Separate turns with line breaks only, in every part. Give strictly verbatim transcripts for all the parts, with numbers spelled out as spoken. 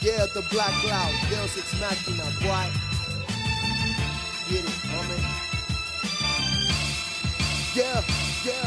Yeah, the Black Cloud, Deus Ex Machina, boy. Get it, homie. Yeah, yeah.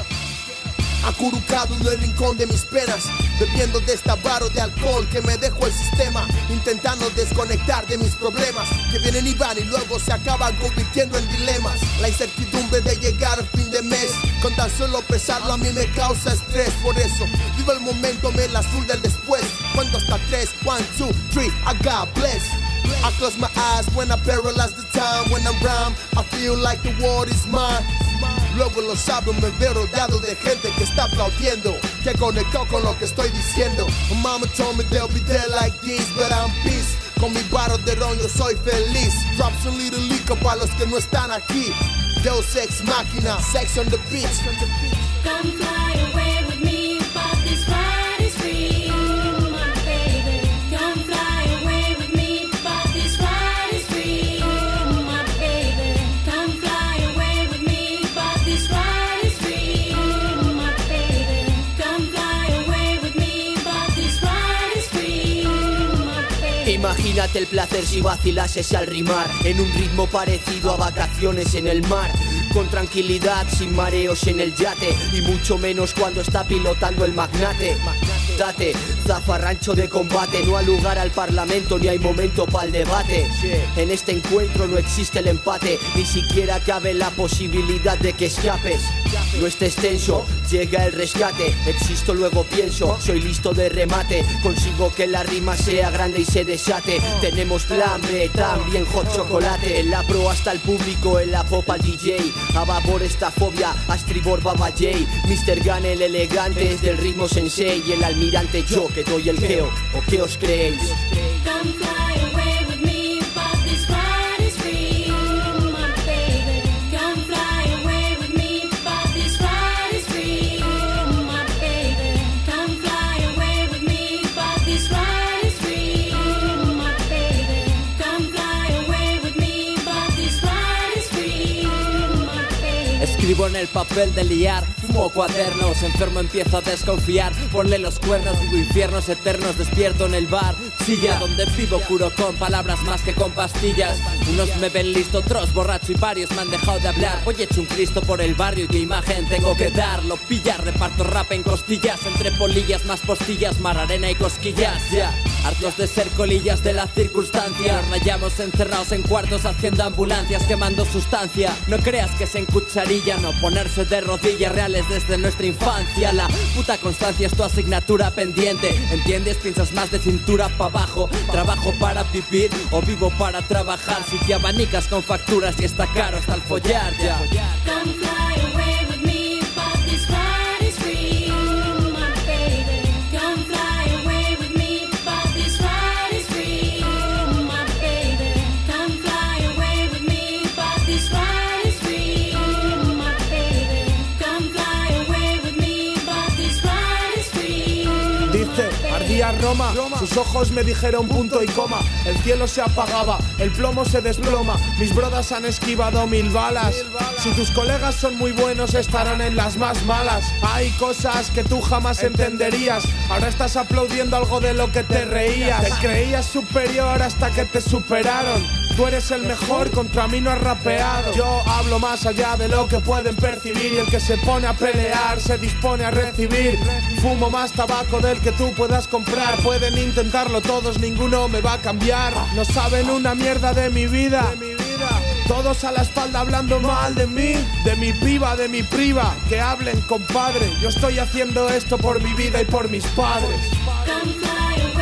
Acurrucado en el rincón de mis penas, bebiendo de esta varo de alcohol que me dejó el sistema, intentando desconectar de mis problemas que vienen y van y luego se acaban convirtiendo en dilemas. La incertidumbre de llegar al fin de mes, con tan solo pensarlo a mí me causa estrés. Por eso vivo el momento, me la azul del después. Cuando hasta tres, one, two, three, I God bless. I close my eyes when I paralyze the time. When I'm round, I feel like the world is mine. Luego lo sabe, me veo rodeado de gente que está aplaudiendo, que conectó con lo que estoy diciendo. My mama told me they'll be there like this, but I'm peace. Con mi barro de ron yo soy feliz. Drop some little liquor para los que no están aquí. Deus Ex Machina, sex on the beach.
Come fly away with me, but this ride is free, my baby. Come fly away with me, but this ride is free, my baby. Come fly away with me, but this ride is free, my baby. Come fly away with me, but this ride is free, my baby.
Imagínate el placer si vacilases al rimar, en un ritmo parecido a vacaciones en el mar. Con tranquilidad, sin mareos en el yate, y mucho menos cuando está pilotando el magnate. Date, zafarrancho de combate, no hay lugar al parlamento ni hay momento para el debate. En este encuentro no existe el empate, ni siquiera cabe la posibilidad de que escapes. No estés tenso, llega el rescate, existo luego pienso, soy listo de remate, consigo que la rima sea grande y se desate. Tenemos plan B, también hot chocolate, en la pro hasta el público, en la pop al D J, a vapor esta fobia, a estribor Baba J, mister Gun el elegante es del ritmo sensei, y el almirante yo que doy el geo, ¿o qué os creéis?
Come fly away with me, but this ride is free, my baby. Come fly away with me, but this ride is free, my baby. Come fly away with me, but this ride is free, my baby. Come fly away with me, but this ride is free, my baby.
Escribo en el papel de liar, fumo cuadernos, enfermo empiezo a desconfiar, ponle los cuernos, vivo infiernos eternos, despierto en el bar, silla donde vivo curo con palabras más que con pastillas. Unos me ven listo, otros borracho y varios me han dejado de hablar. Hoy he hecho un Cristo por el barrio y qué imagen tengo que dar. Lo pillas, reparto rap en costillas, entre polillas más postillas, mar, arena y cosquillas. Ya, yeah. Hartos de ser colillas de la circunstancia, nos rayamos encerrados en cuartos haciendo ambulancias, quemando sustancia. No creas que se encucharilla, no ponerse de rodillas, reales desde nuestra infancia. La puta constancia es tu asignatura pendiente, ¿entiendes? Piensas más de cintura pa' abajo. Trabajo para vivir o vivo para trabajar. Si te abanicas con facturas y está caro hasta el follar, ya.
Come fly away with me, but this ride is free, my baby. Come fly away with me, but this ride is free, my baby. Come fly away with me, but this ride is free, my baby. Come fly away with me, but this ride is free.
Dice, ardía Roma, sus ojos me dijeron punto y coma. El cielo se apagaba, el plomo se desploma. Mis brodas han esquivado mil balas. Si tus colegas son muy buenos, estarán en las más malas. Hay cosas que tú jamás entenderías. Ahora estás aplaudiendo algo de lo que te reías. Te creías superior hasta que te superaron. Tú eres el mejor, contra mí no has rapeado. Yo hablo más allá de lo que pueden percibir, y el que se pone a pelear se dispone a recibir. Fumo más tabaco del que tú puedas comprar. Pueden intentarlo todos, ninguno me va a cambiar. No saben una mierda de mi vida. Todos a la espalda hablando mal de mí, de mi piba, de mi priva. Que hablen, compadre. Yo estoy haciendo esto por mi vida y por mis padres.
Come fly away.